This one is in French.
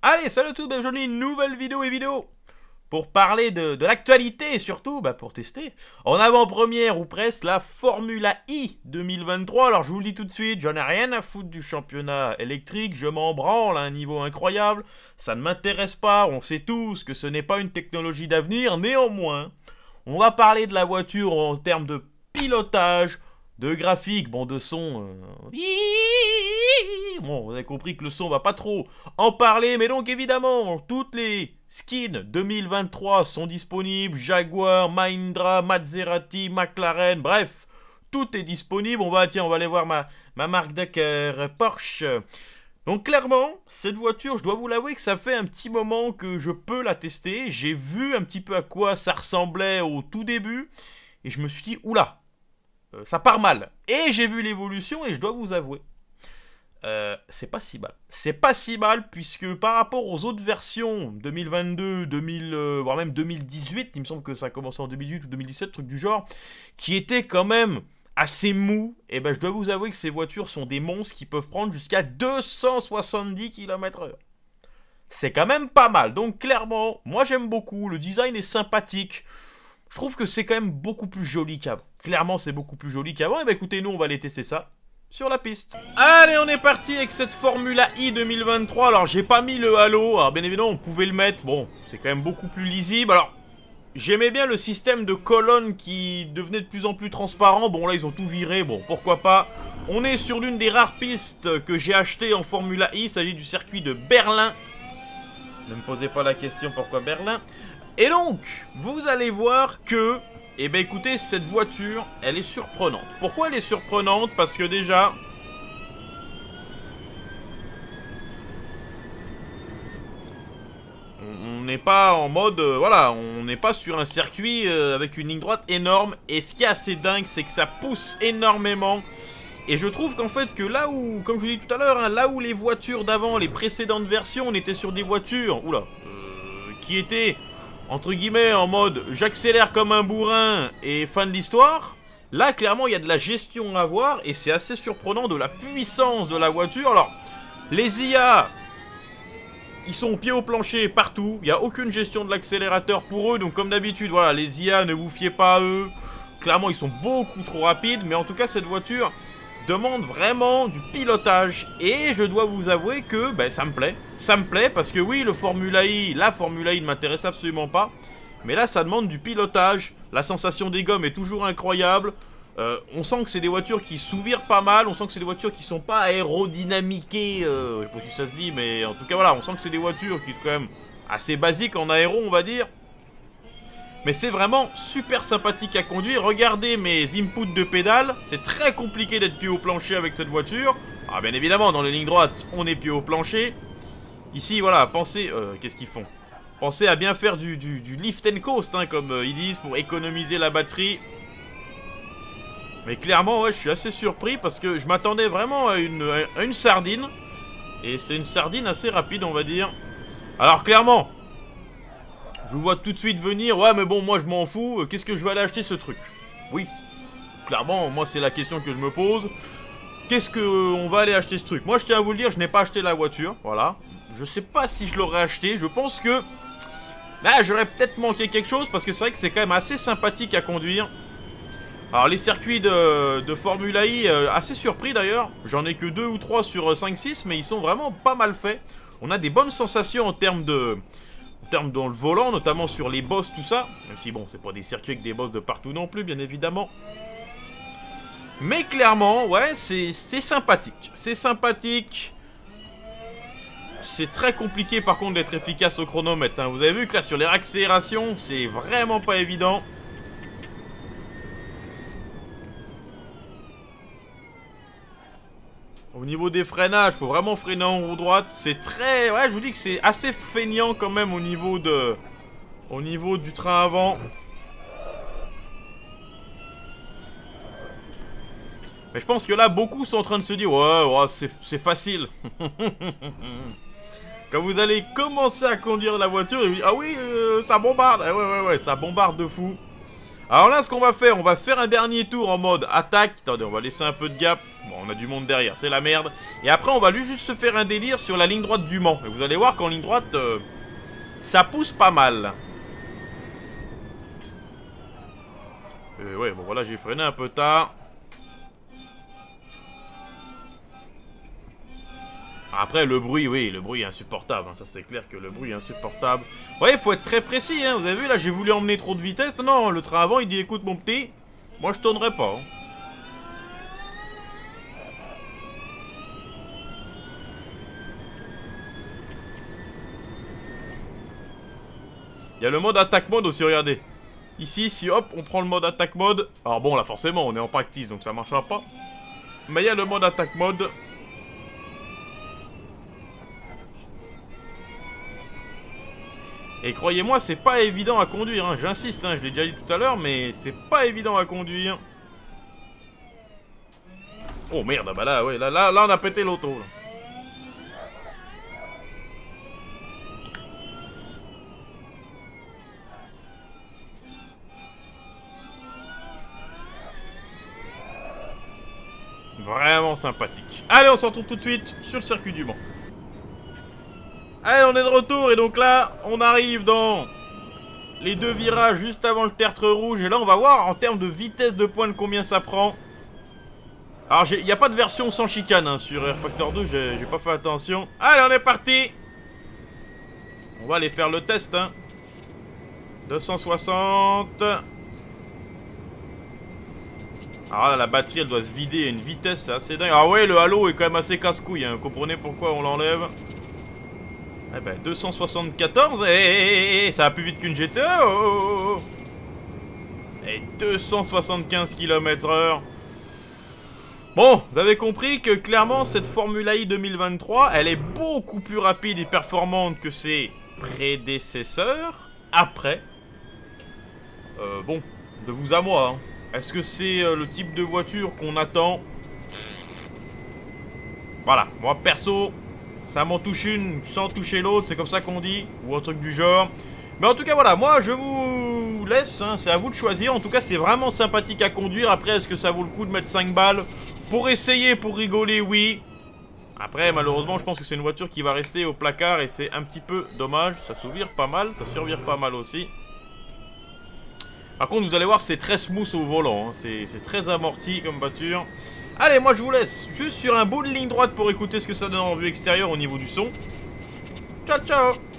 Allez, salut à tous, bienvenue à une nouvelle vidéo pour parler de l'actualité et surtout pour tester en avant-première ou presque la Formula I 2023. Alors je vous le dis tout de suite, j'en ai rien à foutre du championnat électrique, je m'en branle à un niveau incroyable, ça ne m'intéresse pas, on sait tous que ce n'est pas une technologie d'avenir, néanmoins, on va parler de la voiture en termes de pilotage, de graphique, bon de son, bon vous avez compris que le son va pas trop en parler, mais donc évidemment toutes les skins 2023 sont disponibles, Jaguar, Mahindra, Maserati, McLaren, bref, tout est disponible, on va aller voir ma marque de cœur, Porsche. Donc clairement, cette voiture, je dois vous l'avouer que ça fait un petit moment que je peux la tester, j'ai vu un petit peu à quoi ça ressemblait au tout début, et je me suis dit, oula, ça part mal. Et j'ai vu l'évolution et je dois vous avouer, c'est pas si mal. C'est pas si mal puisque par rapport aux autres versions 2022, 2000, voire même 2018, il me semble que ça a commencé en 2018 ou 2017, truc du genre, qui était quand même assez mou, et je dois vous avouer que ces voitures sont des monstres qui peuvent prendre jusqu'à 270 km/h. C'est quand même pas mal. Donc clairement, moi j'aime beaucoup, le design est sympathique. Je trouve que c'est quand même beaucoup plus joli qu'avant. Clairement, c'est beaucoup plus joli qu'avant. Et écoutez, nous, on va aller tester ça sur la piste. Allez, on est parti avec cette Formula I 2023. Alors, j'ai pas mis le halo. Alors, bien évidemment, on pouvait le mettre. Bon, c'est quand même beaucoup plus lisible. Alors, j'aimais bien le système de colonnes qui devenait de plus en plus transparent. Bon, là, ils ont tout viré. Bon, pourquoi pas. On est sur l'une des rares pistes que j'ai achetées en Formula I. Il s'agit du circuit de Berlin. Ne me posez pas la question pourquoi Berlin. Et donc, vous allez voir que, écoutez, cette voiture, elle est surprenante. Pourquoi elle est surprenante? Parce que déjà, on n'est pas en mode, voilà, on n'est pas sur un circuit avec une ligne droite énorme. Et ce qui est assez dingue, c'est que ça pousse énormément. Et je trouve qu'en fait que là où, comme je vous l'ai dit tout à l'heure, hein, là où les voitures d'avant, les précédentes versions, on était sur des voitures, qui étaient entre guillemets en mode j'accélère comme un bourrin et fin de l'histoire. Là clairement il y a de la gestion à voir et c'est assez surprenant de la puissance de la voiture. Alors les IA, ils sont au pied au plancher partout, il n'y a aucune gestion de l'accélérateur pour eux, donc comme d'habitude voilà, les IA, ne vous fiez pas à eux, clairement ils sont beaucoup trop rapides, mais en tout cas cette voiture demande vraiment du pilotage. Et je dois vous avouer que ça me plaît. Ça me plaît parce que oui, la Formula I ne m'intéresse absolument pas. Mais là, ça demande du pilotage. La sensation des gommes est toujours incroyable. On sent que c'est des voitures qui sous-virent pas mal. On sent que c'est des voitures qui sont pas aérodynamiquées. Je sais pas si ça se dit, mais en tout cas, voilà. On sent que c'est des voitures qui sont quand même assez basiques en aéro, on va dire. Mais c'est vraiment super sympathique à conduire. Regardez mes inputs de pédale. C'est très compliqué d'être pied au plancher avec cette voiture. Ah, bien évidemment, dans les lignes droites, on est pied au plancher. Ici, voilà, pensez... qu'est-ce qu'ils font? Pensez à bien faire du lift and coast, hein, comme ils disent, pour économiser la batterie. Mais clairement, ouais, je suis assez surpris parce que je m'attendais vraiment à une sardine. Et c'est une sardine assez rapide, on va dire. Alors, clairement... je vous vois tout de suite venir, ouais mais bon moi je m'en fous, qu'est-ce que je vais aller acheter ce truc? Oui, clairement moi c'est la question que je me pose. Qu'est-ce qu'on va aller acheter ce truc? Moi je tiens à vous le dire, je n'ai pas acheté la voiture, voilà. Je sais pas si je l'aurais acheté, je pense que là j'aurais peut-être manqué quelque chose parce que c'est vrai que c'est quand même assez sympathique à conduire. Alors les circuits de Formula I, assez surpris d'ailleurs, j'en ai que 2 ou 3 sur 5-6 mais ils sont vraiment pas mal faits. On a des bonnes sensations en termes dans le volant, notamment sur les bosses, tout ça. Même si bon, c'est pas des circuits avec des bosses de partout non plus, bien évidemment. Mais clairement, ouais, c'est sympathique. C'est sympathique. C'est très compliqué par contre d'être efficace au chronomètre, hein. Vous avez vu que là, sur les accélérations, c'est vraiment pas évident. Au niveau des freinages, faut vraiment freiner en roue droite. C'est très... ouais, je vous dis que c'est assez feignant quand même au niveau du train avant. Mais je pense que là, beaucoup sont en train de se dire, ouais, c'est facile. Quand vous allez commencer à conduire la voiture, et vous dites, ah oui, ça bombarde. Ouais, ça bombarde de fou. Alors là, ce qu'on va faire un dernier tour en mode attaque. Attendez, on va laisser un peu de gap. Bon, on a du monde derrière, c'est la merde. Et après, on va lui juste se faire un délire sur la ligne droite du Mans. Et vous allez voir qu'en ligne droite, ça pousse pas mal. Ouais, bon voilà, j'ai freiné un peu tard. Après, le bruit, oui, le bruit est insupportable. Hein. Ça, c'est clair que le bruit est insupportable. Vous voyez, il faut être très précis. Hein. Vous avez vu, là, j'ai voulu emmener trop de vitesse. Non, le train avant, il dit, écoute, mon petit, moi, je tournerai pas. Hein. Il y a le mode attaque mode aussi, regardez. Ici, si hop, on prend le mode attaque mode. Alors bon, là, forcément, on est en practice, donc ça marchera pas. Mais il y a le mode attaque mode. Et croyez-moi, c'est pas évident à conduire, hein. J'insiste, hein, je l'ai déjà dit tout à l'heure, mais c'est pas évident à conduire. Oh merde, bah là, ouais, là on a pété l'auto. Vraiment sympathique. Allez, on se retrouve tout de suite sur le circuit du Mans. Allez, on est de retour et donc là, on arrive dans les deux virages juste avant le tertre rouge. Et là, on va voir en termes de vitesse de pointe combien ça prend. Alors, il n'y a pas de version sans chicane hein, sur Air Factor 2, j'ai pas fait attention. Allez, on est parti. On va aller faire le test. Hein. 260. Alors là, la batterie, elle doit se vider à une vitesse, c'est assez dingue. Ah ouais, le halo est quand même assez casse-couille. Hein. Vous comprenez pourquoi on l'enlève? Eh ben, 274, et ça va plus vite qu'une GTA. Oh. Et 275 km/h. Bon, vous avez compris que clairement, cette Formula I 2023, elle est beaucoup plus rapide et performante que ses prédécesseurs. Après, bon, de vous à moi, hein. Est-ce que c'est le type de voiture qu'on attend? Voilà, moi perso... Ça m'en touche une sans toucher l'autre, c'est comme ça qu'on dit, ou un truc du genre. Mais en tout cas, voilà, moi je vous laisse, hein, c'est à vous de choisir. En tout cas, c'est vraiment sympathique à conduire. Après, est-ce que ça vaut le coup de mettre 5 balles? Pour essayer, pour rigoler, oui. Après, malheureusement, je pense que c'est une voiture qui va rester au placard et c'est un petit peu dommage. Ça survire pas mal, ça survire pas mal aussi. Par contre, vous allez voir, c'est très smooth au volant, hein. C'est très amorti comme voiture. Allez, moi je vous laisse juste sur un bout de ligne droite pour écouter ce que ça donne en vue extérieure au niveau du son. Ciao, ciao!